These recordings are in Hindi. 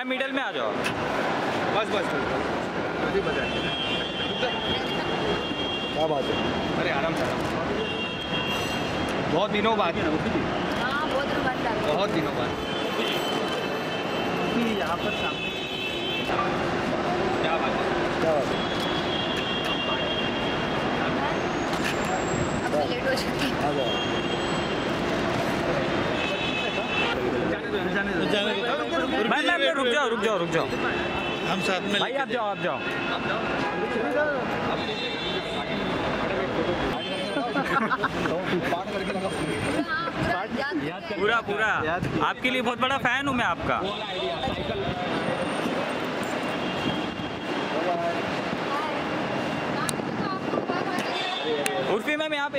मैम मिडल में आ जाओ। बस क्या बात है। अरे आराम से। बहुत दिनों बाद। हाँ बहुत दिनों बाद यहाँ पर सामने क्या बात है। लेट हो चुकी है। मैम रुक जाओ। हम साथ में भाई आप जाओ। पूरा आपके लिए बहुत बड़ा फैन हूँ मैं आपका। उर्फी मैम यहाँ पे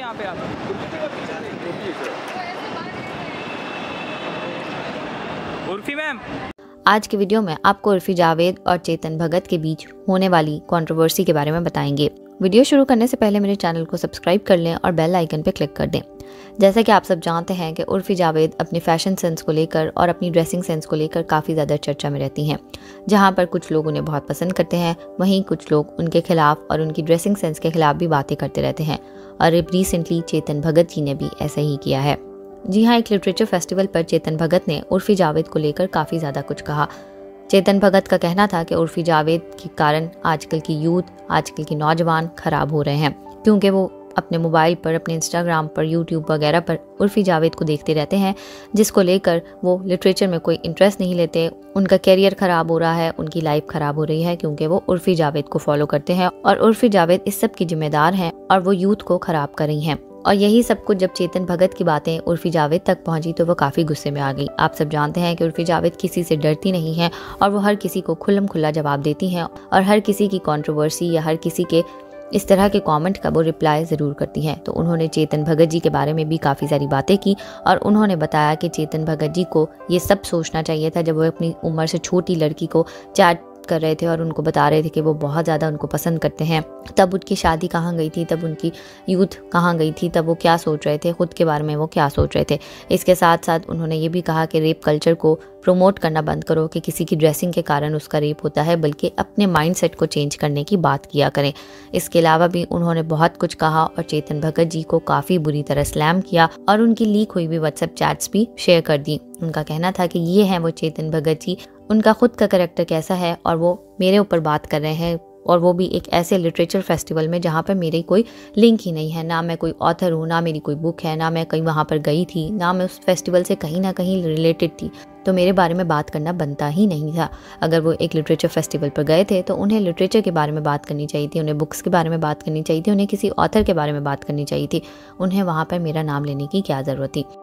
उर्फी मैम। आज की वीडियो में आपको उर्फी जावेद और चेतन भगत के बीच होने वाली कंट्रोवर्सी के बारे में बताएंगे। वीडियो शुरू करने से पहले मेरे चैनल को सब्सक्राइब कर लें और बेल आइकन पर क्लिक कर दें। जैसा कि आप सब जानते हैं कि उर्फी जावेद अपने फैशन सेंस को लेकर और अपनी ड्रेसिंग सेंस को लेकर काफ़ी ज़्यादा चर्चा में रहती हैं। जहां पर कुछ लोग उन्हें बहुत पसंद करते हैं, वहीं कुछ लोग उनके खिलाफ और उनकी ड्रेसिंग सेंस के खिलाफ भी बातें करते रहते हैं। और रिसेंटली चेतन भगत जी ने भी ऐसा ही किया है। जी हाँ, एक लिटरेचर फेस्टिवल पर चेतन भगत ने उर्फी जावेद को लेकर काफ़ी ज़्यादा कुछ कहा। चेतन भगत का कहना था कि उर्फी जावेद के कारण आजकल की यूथ, आजकल के नौजवान खराब हो रहे हैं, क्योंकि वो अपने मोबाइल पर, अपने इंस्टाग्राम पर, यूट्यूब वगैरह पर उर्फी जावेद को देखते रहते हैं, जिसको लेकर वो लिटरेचर में कोई इंटरेस्ट नहीं लेते। उनका कैरियर ख़राब हो रहा है, उनकी लाइफ ख़राब हो रही है, क्योंकि वो उर्फी जावेद को फॉलो करते हैं और उर्फी जावेद इस सब की जिम्मेदार हैं और वो यूथ को ख़राब कर रही हैं। और यही सब कुछ जब चेतन भगत की बातें उर्फी जावेद तक पहुंची तो वो काफ़ी गुस्से में आ गई। आप सब जानते हैं कि उर्फी जावेद किसी से डरती नहीं है और वो हर किसी को खुल्लम खुल्ला जवाब देती हैं और हर किसी की कंट्रोवर्सी या हर किसी के इस तरह के कमेंट का वो रिप्लाई ज़रूर करती हैं। तो उन्होंने चेतन भगत जी के बारे में भी काफ़ी सारी बातें की और उन्होंने बताया कि चेतन भगत जी को ये सब सोचना चाहिए था जब वो अपनी उम्र से छोटी लड़की को चैट कर रहे थे और उनको बता रहे थे कि वो बहुत ज़्यादा उनको पसंद करते हैं। तब उनकी शादी कहाँ गई थी, तब उनकी यूथ कहाँ गई थी, तब वो क्या सोच रहे थे, खुद के बारे में वो क्या सोच रहे थे। इसके साथ साथ उन्होंने ये भी कहा कि रेप कल्चर को प्रमोट करना बंद करो कि किसी की ड्रेसिंग के कारण उसका रेप होता है, बल्कि अपने माइंडसेट को चेंज करने की बात किया करें। इसके अलावा भी उन्होंने बहुत कुछ कहा और चेतन भगत जी को काफ़ी बुरी तरह स्लैम किया और उनकी लीक हुई भी व्हाट्सएप चैट्स भी शेयर कर दी। उनका कहना था कि ये हैं वो चेतन भगत जी, उनका खुद का कैरेक्टर कैसा है और वो मेरे ऊपर बात कर रहे हैं, और वो भी एक ऐसे लिटरेचर फेस्टिवल में जहाँ पर मेरी कोई लिंक ही नहीं है, ना मैं कोई ऑथर हूँ, ना मेरी कोई बुक है, ना मैं कहीं वहाँ पर गई थी, ना मैं उस फेस्टिवल से कहीं ना कहीं रिलेटेड थी। तो मेरे बारे में बात करना बनता ही नहीं था। अगर वो एक लिटरेचर फेस्टिवल पर गए थे तो उन्हें लिटरेचर के बारे में बात करनी चाहिए थी, उन्हें बुक्स के बारे में बात करनी चाहिए थी, उन्हें किसी ऑथर के बारे में बात करनी चाहिए थी। उन्हें वहाँ पर मेरा नाम लेने की क्या ज़रूरत थी।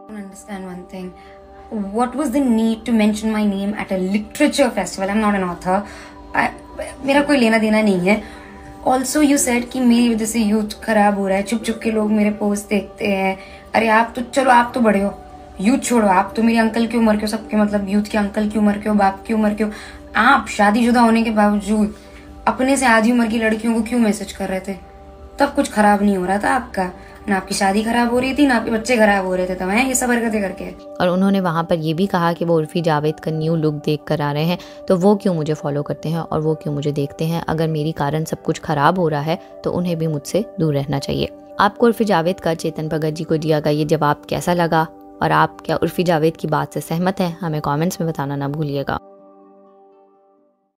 What was the need to mention my name at a literature festival? I'm not an author. मेरा कोई लेना देना नहीं है। Also you said कि मेरी वजह से यूथ खराब हो रहा है, चुप चुप के लोग मेरे पोस्ट देखते हैं। अरे आप तो चलो, आप तो बड़े हो, यूथ छोड़ो, आप तो मेरे अंकल की उम्र के हो, सबके मतलब यूथ के अंकल की उम्र के हो, बाप की उम्र के हो। आप शादीशुदा होने के बावजूद अपने से आधी उम्र की लड़कियों को क्यों मैसेज कर रहे थे? तब कुछ खराब नहीं हो रहा था आपका, ना आपकी शादी खराब हो रही थी, ना आपके बच्चे खराब हो रहे थे, तब हैं ये सब हरकतें करके। और उन्होंने वहाँ पर ये भी कहा कि वो उर्फी जावेद का न्यू लुक देख कर आ रहे हैं, तो वो क्यों मुझे फॉलो करते हैं और वो क्यों मुझे देखते हैं। अगर मेरी कारण सब कुछ खराब हो रहा है तो उन्हें भी मुझसे दूर रहना चाहिए। आपको उर्फी जावेद का चेतन भगत जी को दिया गया ये जवाब कैसा लगा और आप क्या उर्फी जावेद की बात से सहमत हैं? हमें कमेंट्स में बताना ना भूलिएगा।